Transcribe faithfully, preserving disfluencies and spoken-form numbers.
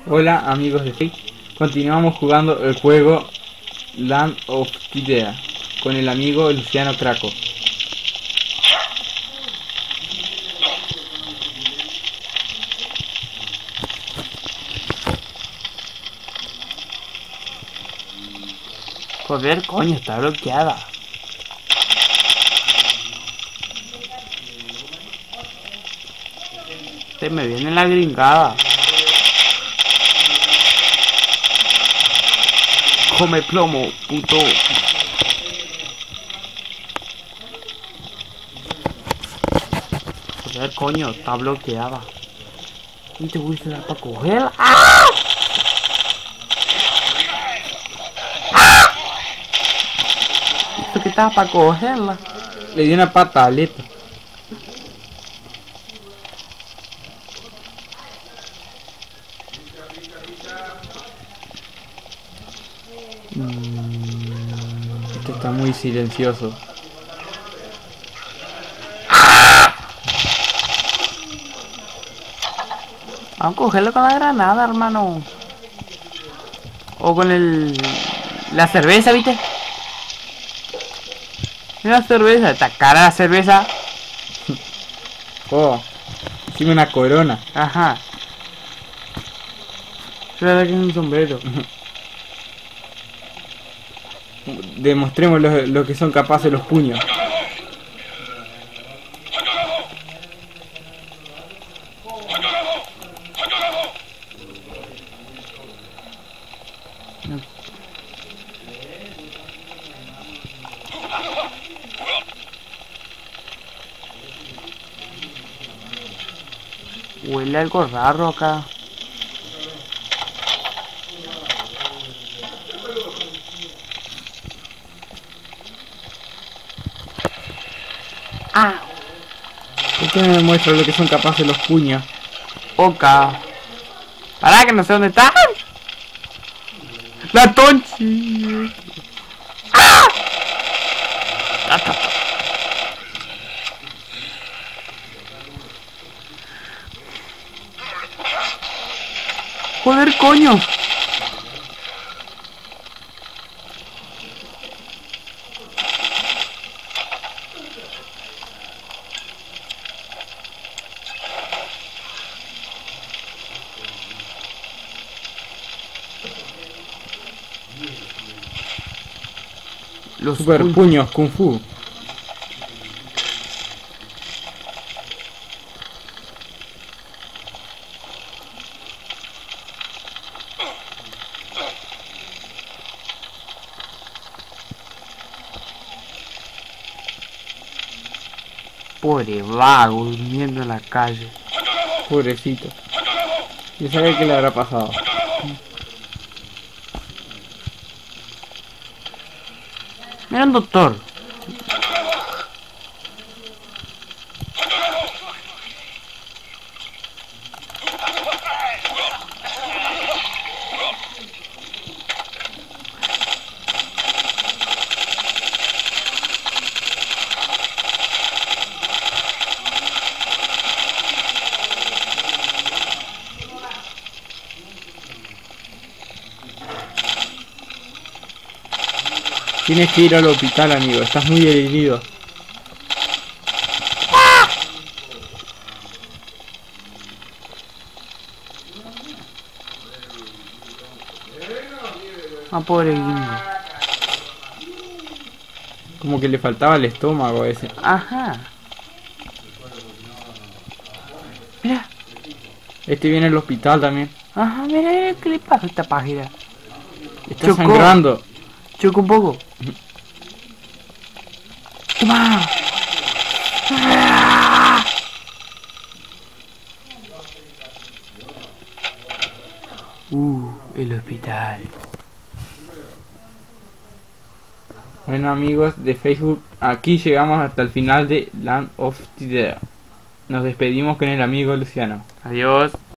Hola amigos de Fake, continuamos jugando el juego Land of Tidea con el amigo Luciano Craco. Joder, coño, está bloqueada. Se me viene la gringada. Come plomo, puto. Joder, coño, está bloqueada. Y te voy a dar para cogerla. ¡Ah! ¡Ah! Esto que estaba para cogerla. Le di una pataleta. Esto está muy silencioso. Vamos a cogerlo con la granada, hermano. O con el... la cerveza, ¿viste? La cerveza, está cara la cerveza. Oh, hicimos una corona. Ajá. Es verdad que es un sombrero. Demostremos lo, lo que son capaces los puños. No. Huele algo raro acá. Ah, ¿Por qué me demuestra lo que son capaces los puños? oca. Pará, que no sé dónde están. La tonchi. ¡Ah! Ah, ta, ta. Joder, coño. Los Super puños. puños kung fu. Pobre vago durmiendo en la calle. Pobrecito. ¿Y sabe qué le habrá pasado? Mira un doctor. Tienes que ir al hospital, amigo. Estás muy herido. Ah, pobre guingo. Como que le faltaba el estómago a ese. Ajá. Mira. Este viene al hospital también. Ajá, mira, mira, ¿qué le pasa a esta página? Está Chocó. sangrando. Choco un poco. Toma. Uh, el hospital. Bueno amigos de Facebook, aquí llegamos hasta el final de Land of Tidea. Nos despedimos con el amigo Luciano. Adiós.